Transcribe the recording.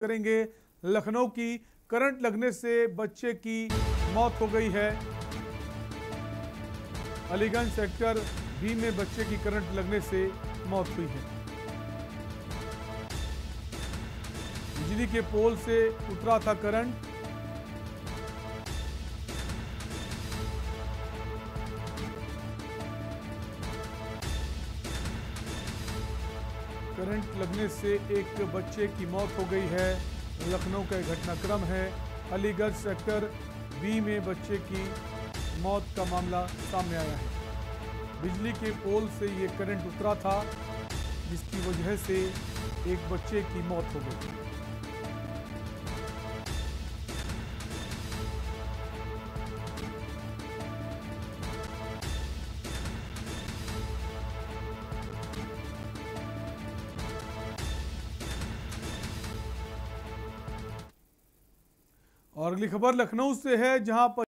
करेंगे। लखनऊ की करंट लगने से बच्चे की मौत हो गई है। अलीगंज सेक्टर बी में बच्चे की करंट लगने से मौत हुई है। बिजली के पोल से उतरा था करंट। करंट लगने से एक बच्चे की मौत हो गई है। लखनऊ का घटनाक्रम है। अलीगंज सेक्टर बी में बच्चे की मौत का मामला सामने आया है। बिजली के पोल से ये करंट उतरा था, जिसकी वजह से एक बच्चे की मौत हो गई। और अगली खबर लखनऊ से है, जहां पर